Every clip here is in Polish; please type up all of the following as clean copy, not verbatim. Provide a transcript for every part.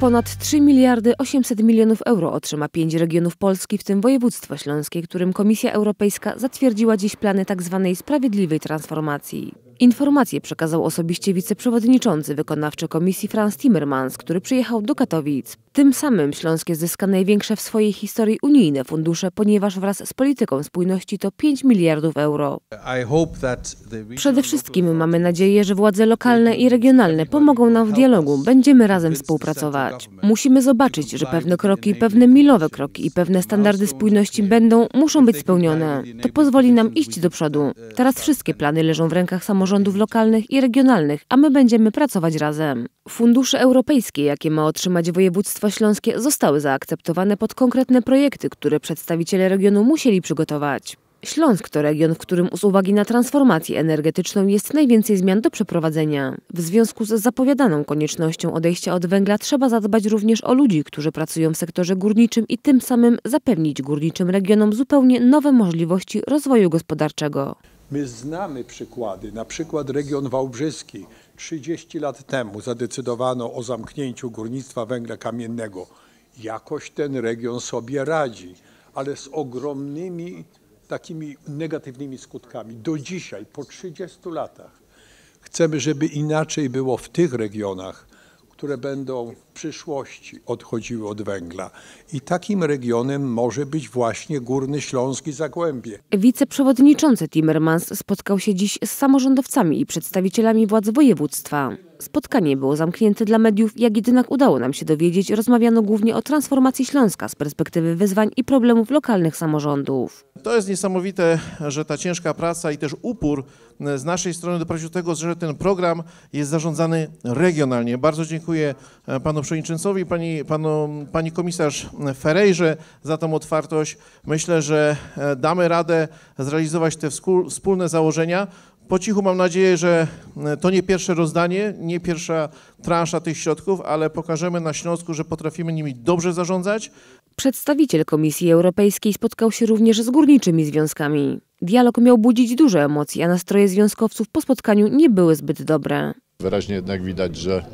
Ponad 3 miliardy 800 milionów euro otrzyma 5 regionów Polski, w tym województwo śląskie, którym Komisja Europejska zatwierdziła dziś plany tzw. sprawiedliwej transformacji. Informację przekazał osobiście wiceprzewodniczący wykonawczy Komisji Frans Timmermans, który przyjechał do Katowic. Tym samym Śląskie zyska największe w swojej historii unijne fundusze, ponieważ wraz z polityką spójności to 5 miliardów euro. Przede wszystkim mamy nadzieję, że władze lokalne i regionalne pomogą nam w dialogu. Będziemy razem współpracować. Musimy zobaczyć, że pewne kroki, pewne milowe kroki i pewne standardy spójności muszą być spełnione. To pozwoli nam iść do przodu. Teraz wszystkie plany leżą w rękach samorządów lokalnych i regionalnych, a my będziemy pracować razem. Fundusze europejskie, jakie ma otrzymać województwo śląskie, zostały zaakceptowane pod konkretne projekty, które przedstawiciele regionu musieli przygotować. Śląsk to region, w którym z uwagi na transformację energetyczną jest najwięcej zmian do przeprowadzenia. W związku z zapowiadaną koniecznością odejścia od węgla trzeba zadbać również o ludzi, którzy pracują w sektorze górniczym i tym samym zapewnić górniczym regionom zupełnie nowe możliwości rozwoju gospodarczego. My znamy przykłady, na przykład region wałbrzyski. 30 lat temu zadecydowano o zamknięciu górnictwa węgla kamiennego. Jakoś ten region sobie radzi, ale z ogromnymi takimi negatywnymi skutkami. Do dzisiaj, po 30 latach, chcemy, żeby inaczej było w tych regionach, które będą w przyszłości odchodziły od węgla. I takim regionem może być właśnie Górny Śląsk i Zagłębie. Wiceprzewodniczący Timmermans spotkał się dziś z samorządowcami i przedstawicielami władz województwa. Spotkanie było zamknięte dla mediów, jak jednak udało nam się dowiedzieć, rozmawiano głównie o transformacji Śląska z perspektywy wyzwań i problemów lokalnych samorządów. To jest niesamowite, że ta ciężka praca i też upór z naszej strony doprowadził do tego, że ten program jest zarządzany regionalnie. Bardzo dziękuję panu przewodniczącowi, pani komisarz Ferejrze za tą otwartość. Myślę, że damy radę zrealizować te wspólne założenia. Po cichu mam nadzieję, że to nie pierwsze rozdanie, nie pierwsza transza tych środków, ale pokażemy na Śląsku, że potrafimy nimi dobrze zarządzać. Przedstawiciel Komisji Europejskiej spotkał się również z górniczymi związkami. Dialog miał budzić duże emocje, a nastroje związkowców po spotkaniu nie były zbyt dobre. Wyraźnie jednak widać, że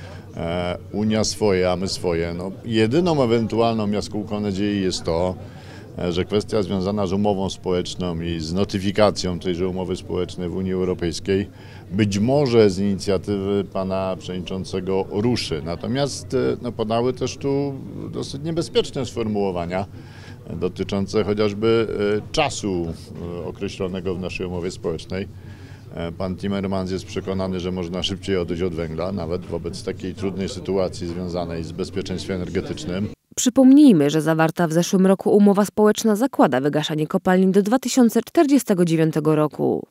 Unia swoje, a my swoje. No, jedyną ewentualną jaskółką nadziei jest to, że kwestia związana z umową społeczną i z notyfikacją tejże umowy społecznej w Unii Europejskiej być może z inicjatywy pana przewodniczącego ruszy. Natomiast padały też tu dosyć niebezpieczne sformułowania dotyczące chociażby czasu określonego w naszej umowie społecznej. Pan Timmermans jest przekonany, że można szybciej odejść od węgla, nawet wobec takiej trudnej sytuacji związanej z bezpieczeństwem energetycznym. Przypomnijmy, że zawarta w zeszłym roku umowa społeczna zakłada wygaszanie kopalni do 2049 roku.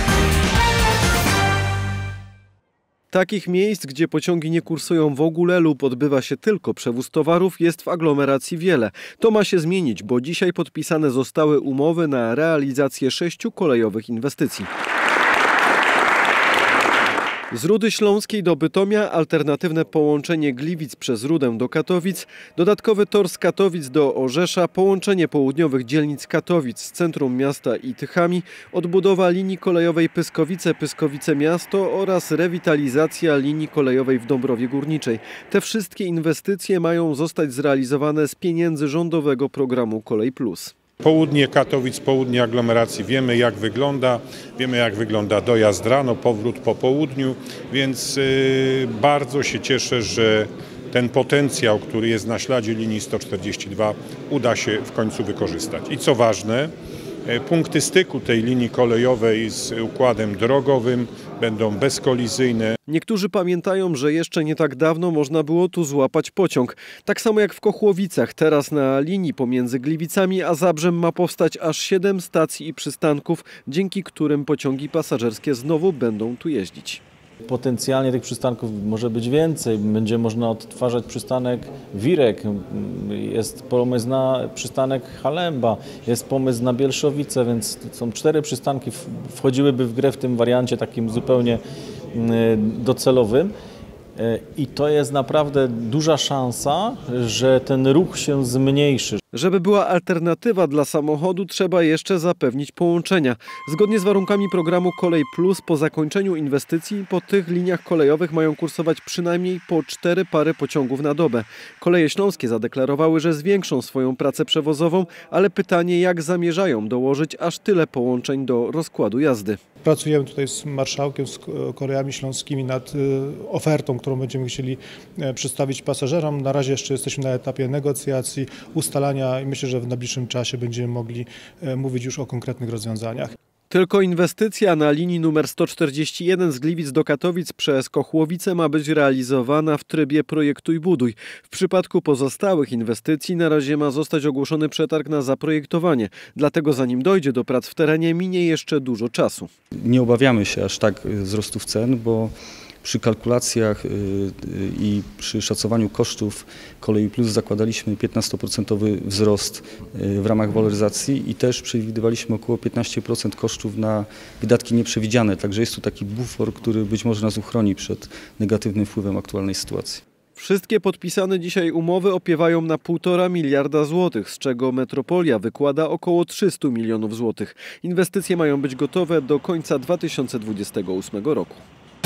Takich miejsc, gdzie pociągi nie kursują w ogóle lub odbywa się tylko przewóz towarów, jest w aglomeracji wiele. To ma się zmienić, bo dzisiaj podpisane zostały umowy na realizację 6 kolejowych inwestycji. Z Rudy Śląskiej do Bytomia alternatywne połączenie Gliwic przez Rudę do Katowic, dodatkowy tor z Katowic do Orzesza, połączenie południowych dzielnic Katowic z centrum miasta i Tychami, odbudowa linii kolejowej Pyskowice Miasto oraz rewitalizacja linii kolejowej w Dąbrowie Górniczej. Te wszystkie inwestycje mają zostać zrealizowane z pieniędzy rządowego programu Kolej Plus. Południe Katowic, południe aglomeracji wiemy jak wygląda dojazd rano, powrót po południu, więc bardzo się cieszę, że ten potencjał, który jest na śladzie linii 142 uda się w końcu wykorzystać. I co ważne, punkty styku tej linii kolejowej z układem drogowym będą bezkolizyjne. Niektórzy pamiętają, że jeszcze nie tak dawno można było tu złapać pociąg. Tak samo jak w Kochłowicach. Teraz na linii pomiędzy Gliwicami a Zabrzem ma powstać aż 7 stacji i przystanków, dzięki którym pociągi pasażerskie znowu będą tu jeździć. Potencjalnie tych przystanków może być więcej. Będzie można odtwarzać przystanek Wirek, jest pomysł na przystanek Halemba, jest pomysł na Bielszowice, więc są 4 przystanki, wchodziłyby w grę w tym wariancie takim zupełnie docelowym. I to jest naprawdę duża szansa, że ten ruch się zmniejszy. Żeby była alternatywa dla samochodu, trzeba jeszcze zapewnić połączenia. Zgodnie z warunkami programu Kolej Plus po zakończeniu inwestycji po tych liniach kolejowych mają kursować przynajmniej po 4 pary pociągów na dobę. Koleje śląskie zadeklarowały, że zwiększą swoją pracę przewozową, ale pytanie, jak zamierzają dołożyć aż tyle połączeń do rozkładu jazdy. Pracujemy tutaj z marszałkiem, z Kolejami Śląskimi nad ofertą, którą będziemy chcieli przedstawić pasażerom. Na razie jeszcze jesteśmy na etapie negocjacji, ustalania i myślę, że w najbliższym czasie będziemy mogli mówić już o konkretnych rozwiązaniach. Tylko inwestycja na linii numer 141 z Gliwic do Katowic przez Kochłowice ma być realizowana w trybie projektuj buduj. W przypadku pozostałych inwestycji na razie ma zostać ogłoszony przetarg na zaprojektowanie. Dlatego zanim dojdzie do prac w terenie, minie jeszcze dużo czasu. Nie obawiamy się aż tak wzrostów cen, bo przy kalkulacjach i przy szacowaniu kosztów Kolei Plus zakładaliśmy 15% wzrost w ramach waloryzacji i też przewidywaliśmy około 15% kosztów na wydatki nieprzewidziane. Także jest tu taki bufor, który być może nas uchroni przed negatywnym wpływem aktualnej sytuacji. Wszystkie podpisane dzisiaj umowy opiewają na 1,5 miliarda złotych, z czego metropolia wykłada około 300 milionów złotych. Inwestycje mają być gotowe do końca 2028 roku.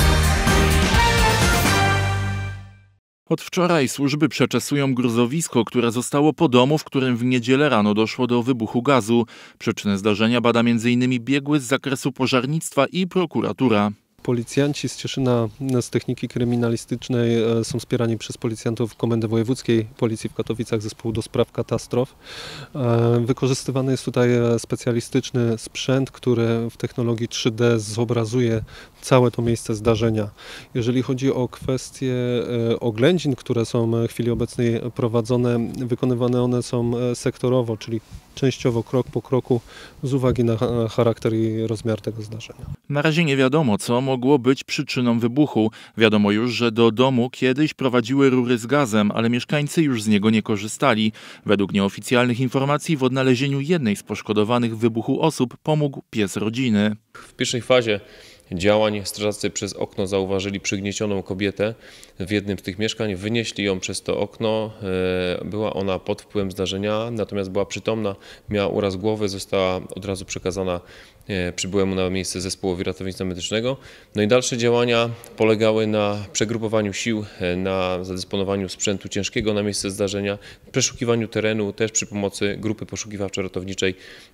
Od wczoraj służby przeczesują gruzowisko, które zostało po domu, w którym w niedzielę rano doszło do wybuchu gazu. Przyczynę zdarzenia bada m.in. biegły z zakresu pożarnictwa i prokuratura. Policjanci z Cieszyna z techniki kryminalistycznej są wspierani przez policjantów Komendy Wojewódzkiej Policji w Katowicach, zespołu do spraw katastrof. Wykorzystywany jest tutaj specjalistyczny sprzęt, który w technologii 3D zobrazuje całe to miejsce zdarzenia. Jeżeli chodzi o kwestie oględzin, które są w chwili obecnej prowadzone, wykonywane one są sektorowo, czyli częściowo, krok po kroku, z uwagi na charakter i rozmiar tego zdarzenia. Na razie nie wiadomo, co mogło być przyczyną wybuchu. Wiadomo już, że do domu kiedyś prowadziły rury z gazem, ale mieszkańcy już z niego nie korzystali. Według nieoficjalnych informacji w odnalezieniu jednej z poszkodowanych w wybuchu osób pomógł pies rodziny. W pierwszej fazie działań strażacy przez okno zauważyli przygniecioną kobietę w jednym z tych mieszkań, wynieśli ją przez to okno, była ona pod wpływem zdarzenia, natomiast była przytomna, miała uraz głowy, została od razu przekazana przybyłemu na miejsce zespołowi ratownictwa medycznego. No i dalsze działania polegały na przegrupowaniu sił, na zadysponowaniu sprzętu ciężkiego na miejsce zdarzenia, przeszukiwaniu terenu też przy pomocy grupy poszukiwawczo-ratowniczej,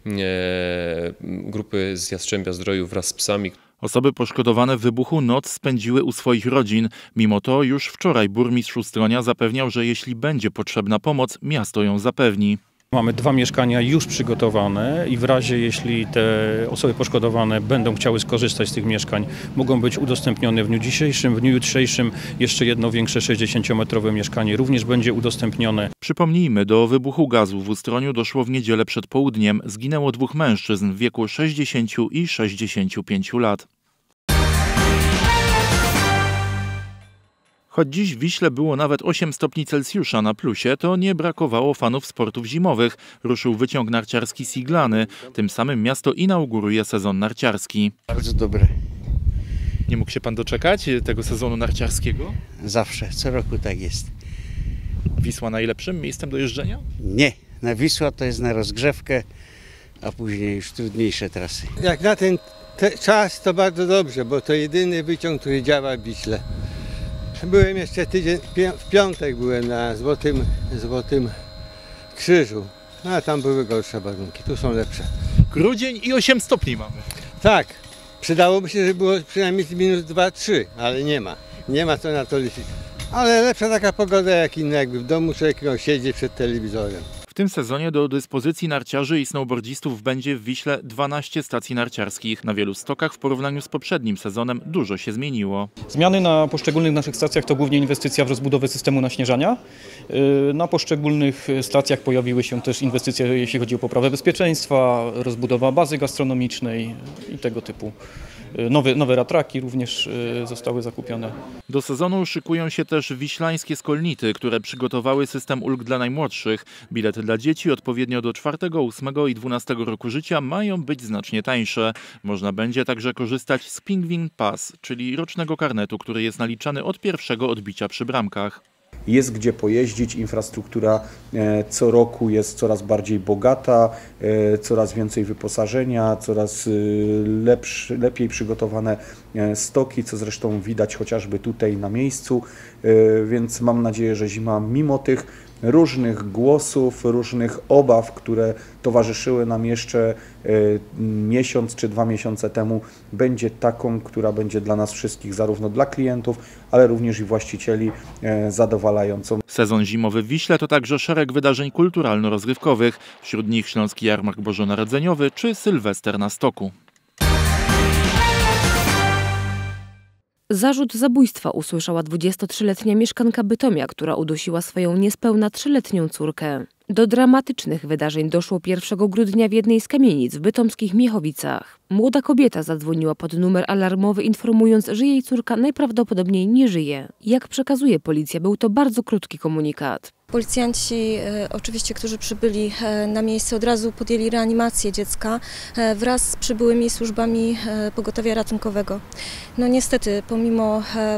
grupy z Jastrzębia-Zdroju wraz z psami. Osoby poszkodowane w wybuchu noc spędziły u swoich rodzin. Mimo to już wczoraj burmistrz Ustronia zapewniał, że jeśli będzie potrzebna pomoc, miasto ją zapewni. Mamy 2 mieszkania już przygotowane i w razie, jeśli te osoby poszkodowane będą chciały skorzystać z tych mieszkań, mogą być udostępnione w dniu dzisiejszym. W dniu jutrzejszym jeszcze jedno większe 60-metrowe mieszkanie również będzie udostępnione. Przypomnijmy, do wybuchu gazu w Ustroniu doszło w niedzielę przed południem. Zginęło 2 mężczyzn w wieku 60 i 65 lat. Choć dziś w Wiśle było nawet 8 stopni Celsjusza na plusie, to nie brakowało fanów sportów zimowych. Ruszył wyciąg narciarski Siglany. Tym samym miasto inauguruje sezon narciarski. Bardzo dobre. Nie mógł się pan doczekać tego sezonu narciarskiego? Zawsze, co roku tak jest. Wisła najlepszym miejscem do jeżdżenia? Nie, na Wisła to jest na rozgrzewkę, a później już trudniejsze trasy. Jak na ten czas to bardzo dobrze, bo to jedyny wyciąg, który działa w Wiśle. Byłem jeszcze tydzień, w piątek byłem na Złotym Krzyżu, a tam były gorsze warunki, tu są lepsze. Grudzień i 8 stopni mamy. Tak, przydałoby się, żeby było przynajmniej minus 2-3, ale nie ma. Nie ma co na to liczyć. Ale lepsza taka pogoda jak inna, jakby w domu człowiek miał siedzieć przed telewizorem. W tym sezonie do dyspozycji narciarzy i snowboardzistów będzie w Wiśle 12 stacji narciarskich. Na wielu stokach w porównaniu z poprzednim sezonem dużo się zmieniło. Zmiany na poszczególnych naszych stacjach to głównie inwestycja w rozbudowę systemu naśnieżania. Na poszczególnych stacjach pojawiły się też inwestycje, jeśli chodzi o poprawę bezpieczeństwa, rozbudowa bazy gastronomicznej i tego typu. Nowe ratraki również zostały zakupione. Do sezonu szykują się też wiślańskie Skolnity, które przygotowały system ulg dla najmłodszych. Bilety dla dzieci odpowiednio do 4., 8. i 12 roku życia mają być znacznie tańsze. Można będzie także korzystać z Pingwin Pass, czyli rocznego karnetu, który jest naliczany od pierwszego odbicia przy bramkach. jest gdzie pojeździć, infrastruktura co roku jest coraz bardziej bogata, coraz więcej wyposażenia, coraz lepiej przygotowane stoki, co zresztą widać chociażby tutaj na miejscu, więc mam nadzieję, że zima mimo tych różnych głosów, różnych obaw, które towarzyszyły nam jeszcze miesiąc czy 2 miesiące temu, będzie taką, która będzie dla nas wszystkich, zarówno dla klientów, ale również i właścicieli, zadowalającą. Sezon zimowy w Wiśle to także szereg wydarzeń kulturalno-rozrywkowych, wśród nich Śląski Jarmark Bożonarodzeniowy czy Sylwester na Stoku. Zarzut zabójstwa usłyszała 23-letnia mieszkanka Bytomia, która udusiła swoją niespełna 3-letnią córkę. Do dramatycznych wydarzeń doszło 1 grudnia w jednej z kamienic w bytomskich Miechowicach. Młoda kobieta zadzwoniła pod numer alarmowy, informując, że jej córka najprawdopodobniej nie żyje. Jak przekazuje policja, był to bardzo krótki komunikat. Policjanci, oczywiście, którzy przybyli na miejsce, od razu podjęli reanimację dziecka wraz z przybyłymi służbami pogotowia ratunkowego. No niestety, pomimo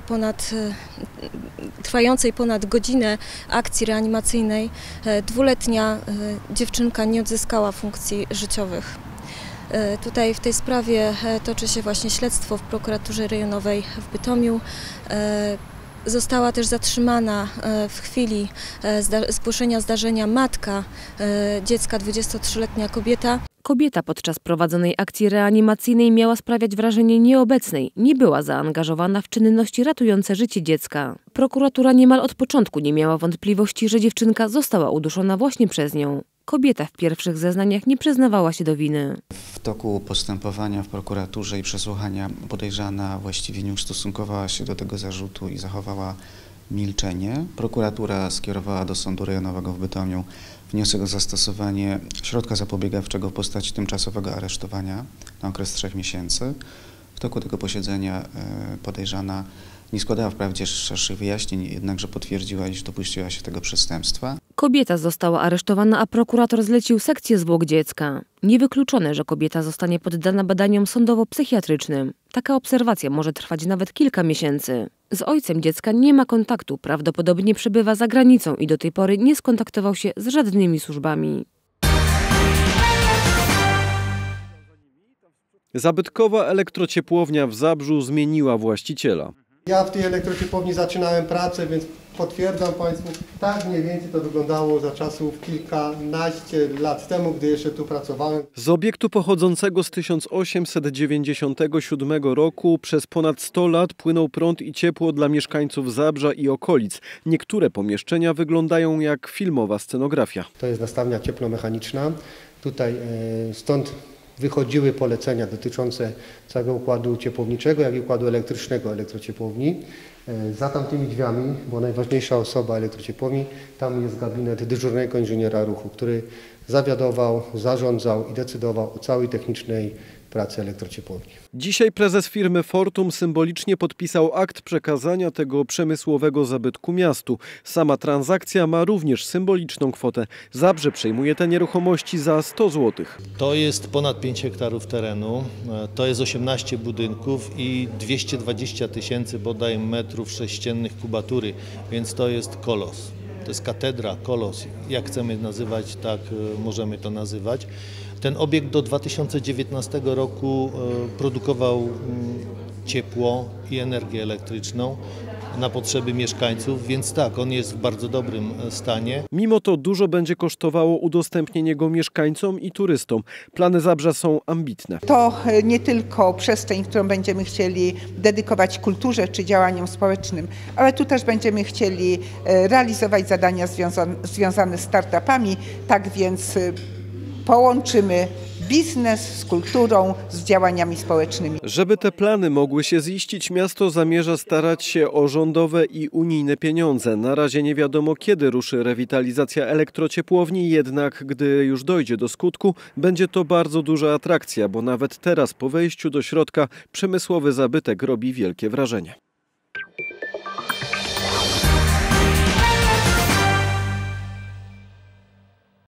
trwającej ponad godzinę akcji reanimacyjnej, 2-letnia dziewczynka nie odzyskała funkcji życiowych. Tutaj w tej sprawie toczy się właśnie śledztwo w prokuraturze rejonowej w Bytomiu. Została też zatrzymana w chwili zgłoszenia zdarzenia matka dziecka, 23-letnia kobieta. Kobieta podczas prowadzonej akcji reanimacyjnej miała sprawiać wrażenie nieobecnej, nie była zaangażowana w czynności ratujące życie dziecka. Prokuratura niemal od początku nie miała wątpliwości, że dziewczynka została uduszona właśnie przez nią. Kobieta w pierwszych zeznaniach nie przyznawała się do winy. W toku postępowania w prokuraturze i przesłuchania podejrzana właściwie nie ustosunkowała się do tego zarzutu i zachowała milczenie. Prokuratura skierowała do Sądu Rejonowego w Bytomiu wniosek o zastosowanie środka zapobiegawczego w postaci tymczasowego aresztowania na okres 3 miesięcy. W toku tego posiedzenia podejrzana nie składała wprawdzie szerszych wyjaśnień, jednakże potwierdziła, iż dopuściła się tego przestępstwa. Kobieta została aresztowana, a prokurator zlecił sekcję zwłok dziecka. Niewykluczone, że kobieta zostanie poddana badaniom sądowo-psychiatrycznym. Taka obserwacja może trwać nawet kilka miesięcy. Z ojcem dziecka nie ma kontaktu, prawdopodobnie przebywa za granicą i do tej pory nie skontaktował się z żadnymi służbami. Zabytkowa elektrociepłownia w Zabrzu zmieniła właściciela. Ja w tej elektrociepłowni zaczynałem pracę, więc potwierdzam Państwu, tak mniej więcej to wyglądało za czasów kilkanaście lat temu, gdy jeszcze tu pracowałem. Z obiektu pochodzącego z 1897 roku przez ponad 100 lat płynął prąd i ciepło dla mieszkańców Zabrza i okolic. Niektóre pomieszczenia wyglądają jak filmowa scenografia. To jest nastawnia ciepłomechaniczna. Tutaj stąd wychodziły polecenia dotyczące całego układu ciepłowniczego, jak i układu elektrycznego elektrociepłowni. Za tamtymi drzwiami, bo najważniejsza osoba elektrociepłowni, tam jest gabinet dyżurnego inżyniera ruchu, który zawiadował, zarządzał i decydował o całej technicznej pracy elektrociepłowni. Dzisiaj prezes firmy Fortum symbolicznie podpisał akt przekazania tego przemysłowego zabytku miastu. Sama transakcja ma również symboliczną kwotę. Zabrze przejmuje te nieruchomości za 100 zł. To jest ponad 5 hektarów terenu, to jest 18 budynków i 220 000 bodaj metrów sześciennych kubatury, więc to jest kolos. To jest katedra, kolos, jak chcemy nazywać, tak możemy to nazywać. Ten obiekt do 2019 roku produkował ciepło i energię elektryczną na potrzeby mieszkańców, więc tak, on jest w bardzo dobrym stanie. Mimo to dużo będzie kosztowało udostępnienie go mieszkańcom i turystom. Plany Zabrza są ambitne. To nie tylko przestrzeń, którą będziemy chcieli dedykować kulturze czy działaniom społecznym, ale tu też będziemy chcieli realizować zadania związane z startupami, tak więc połączymy biznes z kulturą, z działaniami społecznymi. Żeby te plany mogły się ziścić, miasto zamierza starać się o rządowe i unijne pieniądze. Na razie nie wiadomo, kiedy ruszy rewitalizacja elektrociepłowni, jednak gdy już dojdzie do skutku, będzie to bardzo duża atrakcja, bo nawet teraz po wejściu do środka przemysłowy zabytek robi wielkie wrażenie.